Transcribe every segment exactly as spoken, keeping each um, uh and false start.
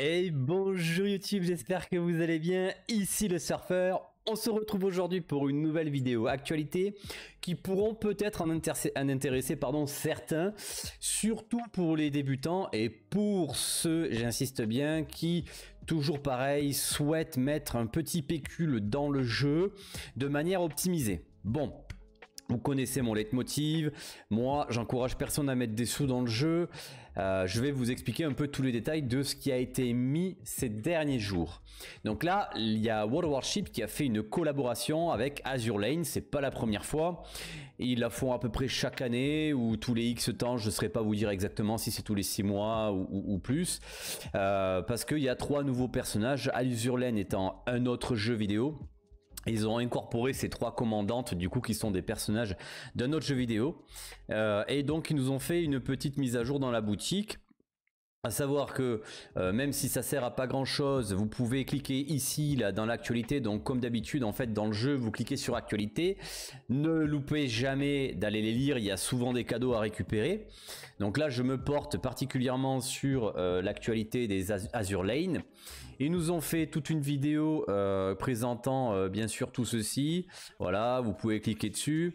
Hey, bonjour YouTube, j'espère que vous allez bien. Ici le surfeur. On se retrouve aujourd'hui pour une nouvelle vidéo actualité qui pourront peut-être en intéresser, en intéresser pardon, certains, surtout pour les débutants et pour ceux, j'insiste bien, qui, toujours pareil, souhaitent mettre un petit pécule dans le jeu de manière optimisée. Bon. Vous connaissez mon leitmotiv, moi j'encourage personne à mettre des sous dans le jeu, euh, je vais vous expliquer un peu tous les détails de ce qui a été mis ces derniers jours. Donc là, il y a World of Warships qui a fait une collaboration avec Azur Lane, c'est pas la première fois, ils la font à peu près chaque année ou tous les X temps, je ne saurais pas vous dire exactement si c'est tous les six mois ou, ou, ou plus, euh, parce qu'il y a trois nouveaux personnages, Azur Lane étant un autre jeu vidéo. Ils ont incorporé ces trois commandantes du coup qui sont des personnages d'un autre jeu vidéo euh, et donc ils nous ont fait une petite mise à jour dans la boutique. À savoir que euh, même si ça sert à pas grand chose, vous pouvez cliquer ici là dans l'actualité. Donc comme d'habitude en fait dans le jeu vous cliquez sur actualité. Ne loupez jamais d'aller les lire, il y a souvent des cadeaux à récupérer. Donc là je me porte particulièrement sur euh, l'actualité des Az Azur Lane. Ils nous ont fait toute une vidéo euh, présentant euh, bien sûr tout ceci. Voilà, vous pouvez cliquer dessus.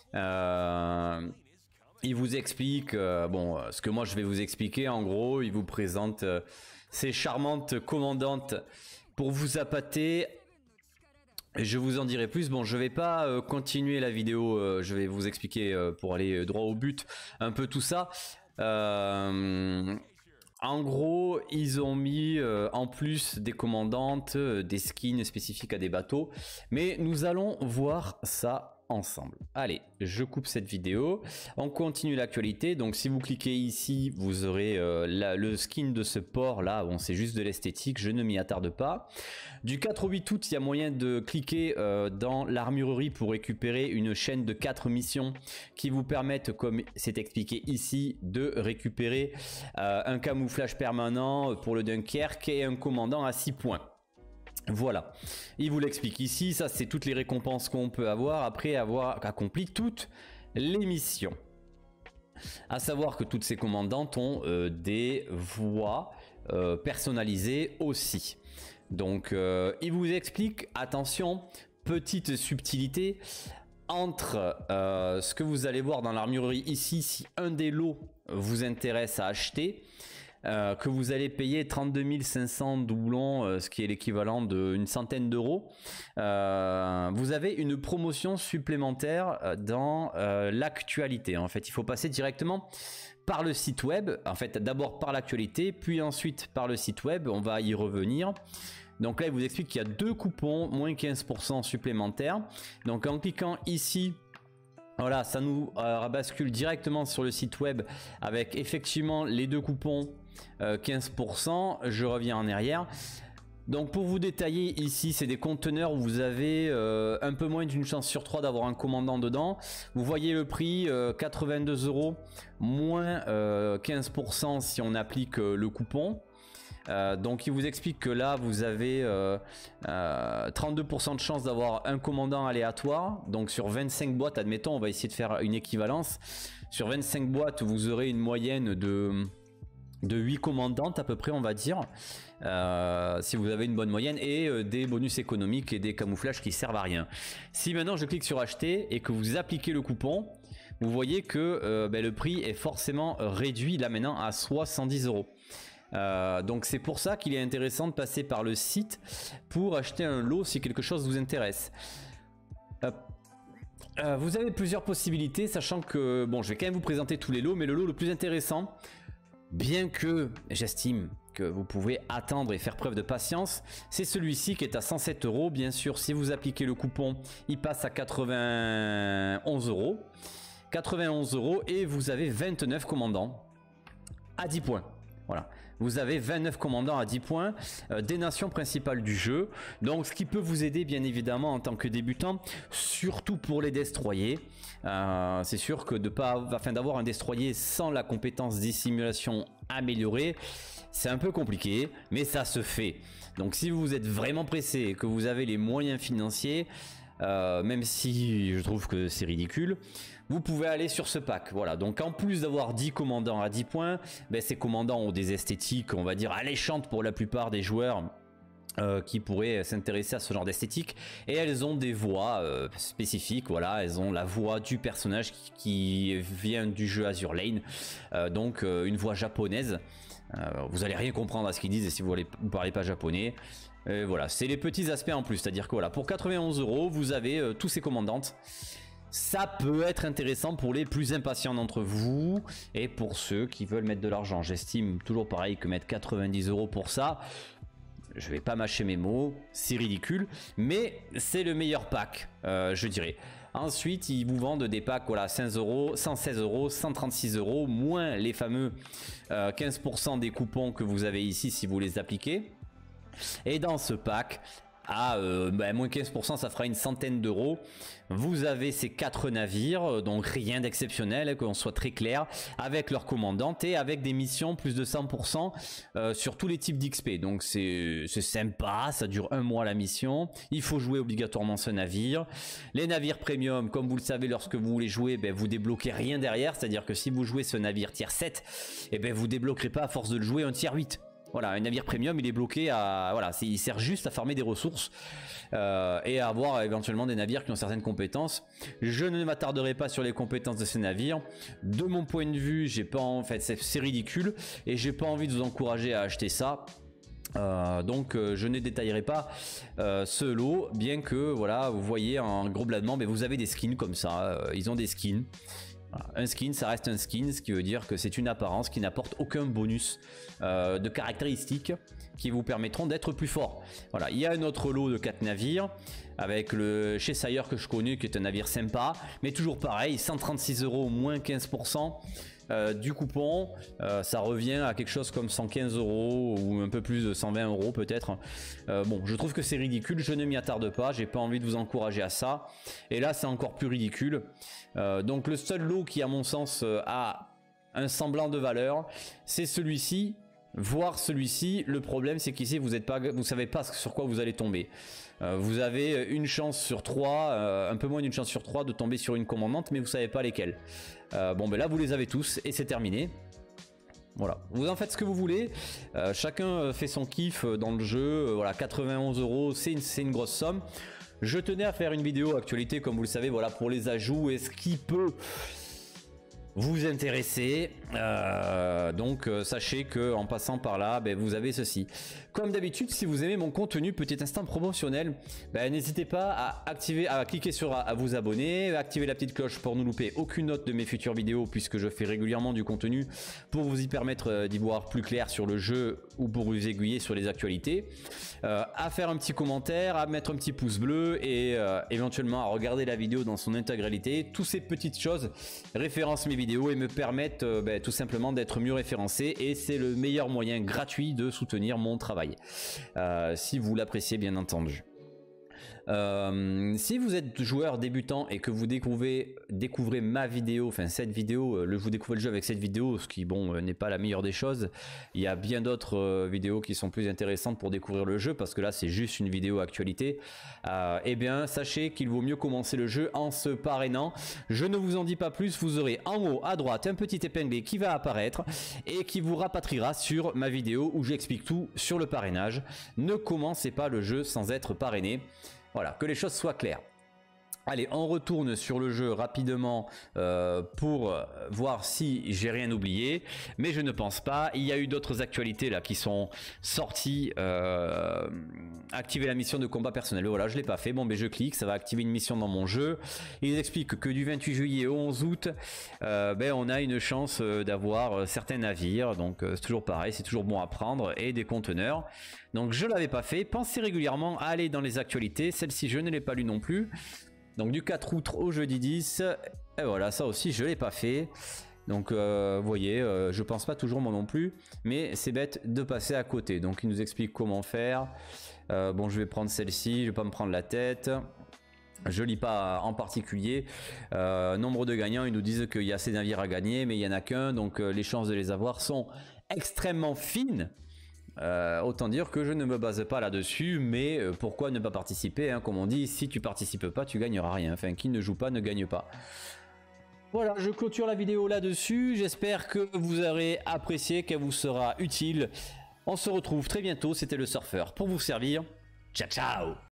Euh, Il vous explique, euh, bon, ce que moi je vais vous expliquer, en gros, il vous présente euh, ces charmantes commandantes pour vous appâter. Je vous en dirai plus. Bon, je vais pas euh, continuer la vidéo, euh, je vais vous expliquer euh, pour aller droit au but un peu tout ça. Euh, en gros, ils ont mis euh, en plus des commandantes, euh, des skins spécifiques à des bateaux, mais nous allons voir ça ensemble. Allez, je coupe cette vidéo, on continue l'actualité. Donc si vous cliquez ici, vous aurez euh, la, le skin de ce port là. Bon, c'est juste de l'esthétique, je ne m'y attarde pas. Du quatre au huit août, il y a moyen de cliquer euh, dans l'armurerie pour récupérer une chaîne de quatre missions qui vous permettent, comme c'est expliqué ici, de récupérer euh, un camouflage permanent pour le Dunkerque et un commandant à six points. Voilà, il vous l'explique ici, ça c'est toutes les récompenses qu'on peut avoir après avoir accompli toutes les missions. À savoir que toutes ces commandantes ont euh, des voix euh, personnalisées aussi. Donc euh, il vous explique, attention, petite subtilité, entre euh, ce que vous allez voir dans l'armurerie ici, si un des lots vous intéresse à acheter, Euh, que vous allez payer trente-deux mille cinq cents doublons, euh, ce qui est l'équivalent d'une centaine d'euros. Euh, vous avez une promotion supplémentaire dans euh, l'actualité. En fait, il faut passer directement par le site web. En fait, d'abord par l'actualité, puis ensuite par le site web. On va y revenir. Donc là, il vous explique qu'il y a deux coupons, moins quinze pour cent supplémentaires. Donc en cliquant ici, voilà, ça nous euh, bascule directement sur le site web avec effectivement les deux coupons euh, quinze pour cent. Je reviens en arrière. Donc pour vous détailler ici, c'est des conteneurs où vous avez euh, un peu moins d'une chance sur trois d'avoir un commandant dedans. Vous voyez le prix, euh, quatre-vingt-deux euros moins euh, quinze pour cent si on applique euh, le coupon. Euh, donc il vous explique que là vous avez euh, euh, trente-deux pour cent de chance d'avoir un commandant aléatoire. Donc sur vingt-cinq boîtes, admettons, on va essayer de faire une équivalence. Sur vingt-cinq boîtes, vous aurez une moyenne de, de huit commandantes à peu près, on va dire. Euh, si vous avez une bonne moyenne, et euh, des bonus économiques et des camouflages qui servent à rien. Si maintenant je clique sur acheter et que vous appliquez le coupon, vous voyez que euh, ben, le prix est forcément réduit là maintenant à soixante-dix euros. Euh, donc c'est pour ça qu'il est intéressant de passer par le site pour acheter un lot si quelque chose vous intéresse. Euh, euh, vous avez plusieurs possibilités, sachant que bon, je vais quand même vous présenter tous les lots, mais le lot le plus intéressant, bien que j'estime que vous pouvez attendre et faire preuve de patience, c'est celui-ci qui est à cent sept euros. Bien sûr, si vous appliquez le coupon, il passe à quatre-vingt-onze euros. quatre-vingt-onze euros et vous avez vingt-neuf commandants à dix points. Voilà, vous avez vingt-neuf commandants à dix points, euh, des nations principales du jeu. Donc ce qui peut vous aider bien évidemment en tant que débutant, surtout pour les destroyers. Euh, c'est sûr que de pas, afin d'avoir un destroyer sans la compétence dissimulation améliorée, c'est un peu compliqué, mais ça se fait. Donc si vous êtes vraiment pressé et que vous avez les moyens financiers, euh, même si je trouve que c'est ridicule. Vous pouvez aller sur ce pack, voilà. Donc en plus d'avoir dix commandants à dix points, ben, ces commandants ont des esthétiques, on va dire, alléchantes pour la plupart des joueurs euh, qui pourraient s'intéresser à ce genre d'esthétique. Et elles ont des voix euh, spécifiques, voilà. Elles ont la voix du personnage qui, qui vient du jeu Azur Lane, euh, donc euh, une voix japonaise. Euh, vous allez rien comprendre à ce qu'ils disent si vous ne parlez pas japonais. Et voilà, c'est les petits aspects en plus, c'est-à-dire que voilà, pour quatre-vingt-onze euros, vous avez euh, tous ces commandantes. Ça peut être intéressant pour les plus impatients d'entre vous et pour ceux qui veulent mettre de l'argent. J'estime toujours pareil que mettre quatre-vingt-dix euros pour ça, je vais pas mâcher mes mots, c'est ridicule, mais c'est le meilleur pack, euh, je dirais. Ensuite, ils vous vendent des packs, voilà, quinze euros, cent seize euros, cent trente-six euros, moins les fameux euh, quinze pour cent des coupons que vous avez ici si vous les appliquez. Et dans ce pack, à euh, bah, moins quinze pour cent, ça fera une centaine d'euros. Vous avez ces quatre navires, donc rien d'exceptionnel, qu'on soit très clair, avec leur commandante et avec des missions plus de cent pour cent euh, sur tous les types d'X P. Donc c'est sympa, ça dure un mois la mission. Il faut jouer obligatoirement ce navire. Les navires premium, comme vous le savez, lorsque vous les jouez, ben, vous débloquez rien derrière. C'est-à-dire que si vous jouez ce navire tier sept, eh ben, vous débloquerez pas à force de le jouer un tier huit. Voilà, un navire premium, il est bloqué à, voilà, il sert juste à farmer des ressources euh, et à avoir éventuellement des navires qui ont certaines compétences. Je ne m'attarderai pas sur les compétences de ces navires. De mon point de vue, j'ai pas, en fait, c'est ridicule et j'ai pas envie de vous encourager à acheter ça. Euh, donc euh, je ne détaillerai pas euh, ce lot, bien que voilà, vous voyez en gros bladement, mais vous avez des skins comme ça, euh, ils ont des skins. Un skin, ça reste un skin, ce qui veut dire que c'est une apparence qui n'apporte aucun bonus euh, de caractéristiques qui vous permettront d'être plus fort. Voilà, il y a un autre lot de quatre navires avec le Cheshire que je connais, qui est un navire sympa, mais toujours pareil, cent trente-six euros moins quinze pour cent. Euh, du coupon, euh, ça revient à quelque chose comme cent quinze euros ou un peu plus de cent vingt euros peut-être. Euh, bon, je trouve que c'est ridicule, je ne m'y attarde pas, j'ai pas envie de vous encourager à ça. Et là, c'est encore plus ridicule. Euh, donc le seul lot qui, à mon sens, euh, a un semblant de valeur, c'est celui-ci. Voir celui-ci, le problème c'est qu'ici vous êtes pas, vous savez pas sur quoi vous allez tomber. Euh, vous avez une chance sur trois, euh, un peu moins d'une chance sur trois de tomber sur une commandante, mais vous savez pas lesquelles. Euh, bon ben là vous les avez tous et c'est terminé. Voilà, vous en faites ce que vous voulez, euh, chacun fait son kiff dans le jeu. Euh, voilà, quatre-vingt-onze euros, c'est une, c'est une grosse somme. Je tenais à faire une vidéo actualité, comme vous le savez, voilà, pour les ajouts et ce qui peut vous intéresser. Euh, donc euh, sachez que en passant par là, ben, vous avez ceci. Comme d'habitude, si vous aimez mon contenu, petit instant promotionnel, ben, n'hésitez pas à activer, à cliquer sur à, à vous abonner, à activer la petite cloche pour ne louper aucune autre de mes futures vidéos, puisque je fais régulièrement du contenu pour vous y permettre euh, d'y voir plus clair sur le jeu ou pour vous aiguiller sur les actualités. Euh, à faire un petit commentaire, à mettre un petit pouce bleu et euh, éventuellement à regarder la vidéo dans son intégralité. Toutes ces petites choses référencent mes vidéos et me permettent euh, ben, tout simplement d'être mieux référencé, et c'est le meilleur moyen gratuit de soutenir mon travail, euh, si vous l'appréciez bien entendu. Euh, si vous êtes joueur débutant et que vous découvrez, découvrez ma vidéo, enfin cette vidéo, le, vous découvrez le jeu avec cette vidéo, ce qui bon n'est pas la meilleure des choses. Il y a bien d'autres euh, vidéos qui sont plus intéressantes pour découvrir le jeu, parce que là c'est juste une vidéo actualité. Euh, eh bien sachez qu'il vaut mieux commencer le jeu en se parrainant. Je ne vous en dis pas plus, vous aurez en haut à droite un petit épinglé qui va apparaître et qui vous rapatriera sur ma vidéo où j'explique tout sur le parrainage. Ne commencez pas le jeu sans être parrainé. Voilà, que les choses soient claires. Allez, on retourne sur le jeu rapidement euh, pour voir si j'ai rien oublié, mais je ne pense pas. Il y a eu d'autres actualités là qui sont sorties. Euh, activer la mission de combat personnel. Voilà, je l'ai pas fait. Bon, mais je clique, ça va activer une mission dans mon jeu. Ils expliquent que du vingt-huit juillet au onze août, euh, ben on a une chance d'avoir certains navires. Donc c'est toujours pareil, c'est toujours bon à prendre, et des conteneurs. Donc je l'avais pas fait. Pensez régulièrement à aller dans les actualités. Celle-ci, je ne l'ai pas lue non plus. Donc du quatre août au jeudi dix, et voilà, ça aussi je l'ai pas fait. Donc euh, vous voyez, euh, je pense pas toujours moi non plus, mais c'est bête de passer à côté. Donc il nous explique comment faire. Euh, bon, je vais prendre celle-ci, je vais pas me prendre la tête. Je lis pas en particulier. Euh, nombre de gagnants, ils nous disent qu'il y a ces navires à gagner, mais il y en a qu'un, donc euh, les chances de les avoir sont extrêmement fines. Euh, autant dire que je ne me base pas là-dessus, mais euh, pourquoi ne pas participer, hein, comme on dit, si tu participes pas, tu gagneras rien. Enfin, qui ne joue pas ne gagne pas. Voilà, je clôture la vidéo là-dessus. J'espère que vous aurez apprécié, qu'elle vous sera utile. On se retrouve très bientôt, c'était le surfeur pour vous servir. Ciao, ciao!